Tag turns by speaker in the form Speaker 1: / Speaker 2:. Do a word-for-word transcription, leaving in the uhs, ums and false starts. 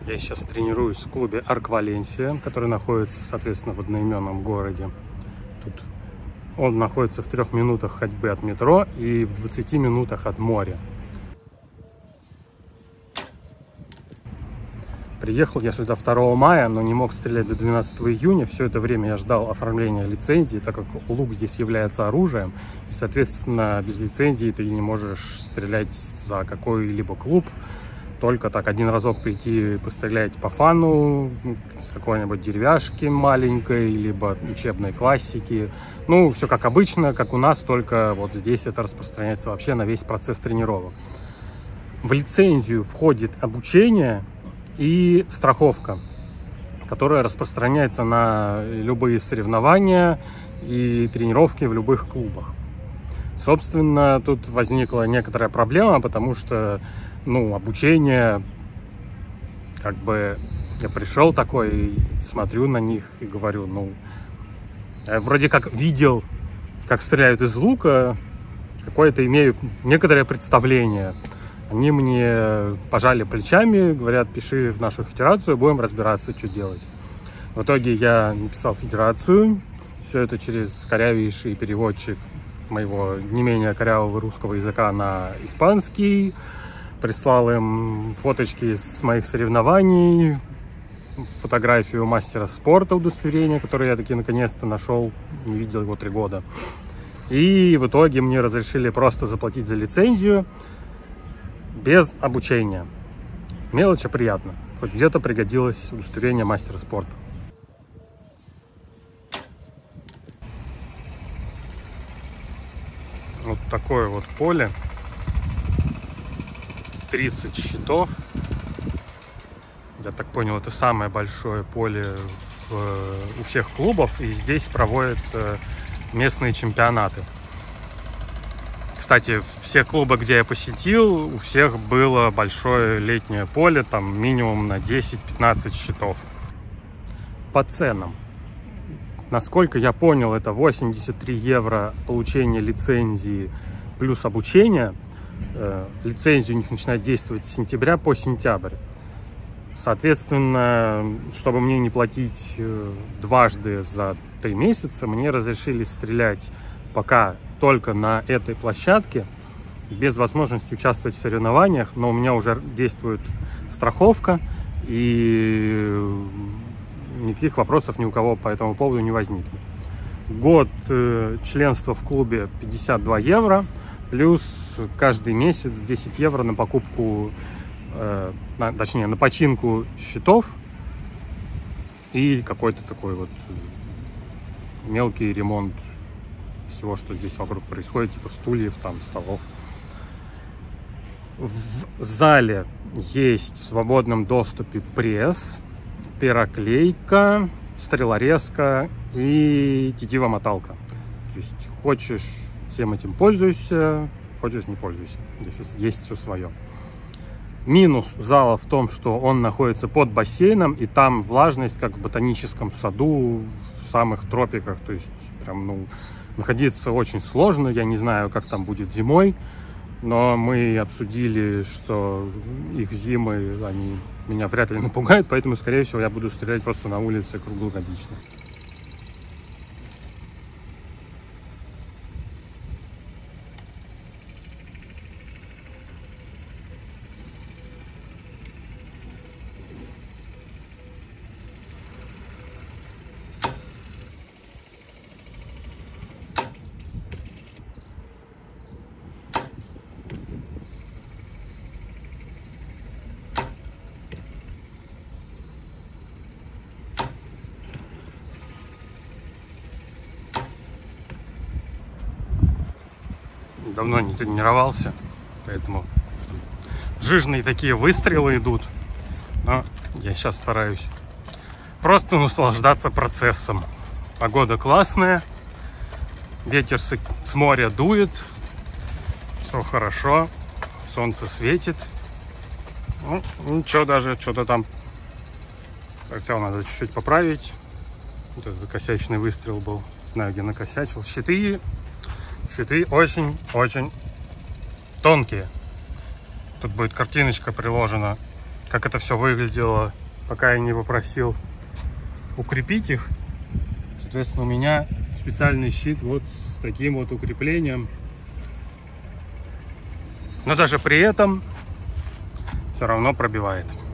Speaker 1: Я сейчас тренируюсь в клубе Арк Валенсия, который находится, соответственно, в одноименном городе. Тут он находится в трех минутах ходьбы от метро и в двадцати минутах от моря. Приехал я сюда второго мая, но не мог стрелять до двенадцатого июня. Все это время я ждал оформления лицензии, так как лук здесь является оружием. И, соответственно, без лицензии ты не можешь стрелять за какой-либо клуб. Только так один разок прийти пострелять по фану с какой-нибудь деревяшки маленькой, либо учебной классики. Ну, все как обычно, как у нас, только вот здесь это распространяется вообще на весь процесс тренировок. В лицензию входит обучение и страховка, которая распространяется на любые соревнования и тренировки в любых клубах. Собственно, тут возникла некоторая проблема, потому что ну, обучение, как бы, я пришел такой, и смотрю на них и говорю, ну, я вроде как видел, как стреляют из лука, какое-то имею некоторое представление. Они мне пожали плечами, говорят, пиши в нашу федерацию, будем разбираться, что делать. В итоге я написал в федерацию, все это через корявейший переводчик моего не менее корявого русского языка на испанский. Прислал им фоточки с моих соревнований, фотографию мастера спорта удостоверения, которое я таки наконец-то нашел, не видел его три года. И в итоге мне разрешили просто заплатить за лицензию без обучения. Мелочь, а приятно. Хоть где-то пригодилось удостоверение мастера спорта. Вот такое вот поле. тридцать щитов. Я так понял, это самое большое поле в, у всех клубов. И здесь проводятся местные чемпионаты. Кстати, все клубы, где я посетил, у всех было большое летнее поле. Там минимум на десять-пятнадцать щитов. По ценам. Насколько я понял, это восемьдесят три евро получение лицензии плюс обучение. Лицензия у них начинает действовать с сентября по сентябрь. Соответственно, чтобы мне не платить дважды за три месяца, мне разрешили стрелять пока только на этой площадке, без возможности участвовать в соревнованиях, но у меня уже действует страховка, и никаких вопросов ни у кого по этому поводу не возникнет. Год членства в клубе пятьдесят два евро. Плюс каждый месяц десять евро на покупку, э, на, точнее, на починку щитов и какой-то такой вот мелкий ремонт всего, что здесь вокруг происходит, типа стульев, там, столов. В зале есть в свободном доступе пресс, пероклейка, стрелорезка и тетива-моталка. То есть хочешь всем этим пользуйся, хочешь не пользуйся. Здесь есть все свое. Минус зала в том, что он находится под бассейном, и там влажность, как в ботаническом саду, в самых тропиках. То есть прям, ну, находиться очень сложно. Я не знаю, как там будет зимой, но мы обсудили, что их зимы, они меня вряд ли напугают, поэтому, скорее всего, я буду стрелять просто на улице круглогодично. Давно не тренировался, поэтому жирные такие выстрелы идут. Но я сейчас стараюсь просто наслаждаться процессом. Погода классная, ветер с, с моря дует, все хорошо, солнце светит. Ну, ничего, даже что-то там, хотел, надо чуть-чуть поправить. Вот этот закосячный выстрел был, не знаю, где накосячил. Щиты Щиты очень-очень тонкие. Тут будет картиночка приложена как это все выглядело, пока я не попросил укрепить их. Соответственно, у меня специальный щит вот с таким вот укреплением. Но даже при этом все равно пробивает.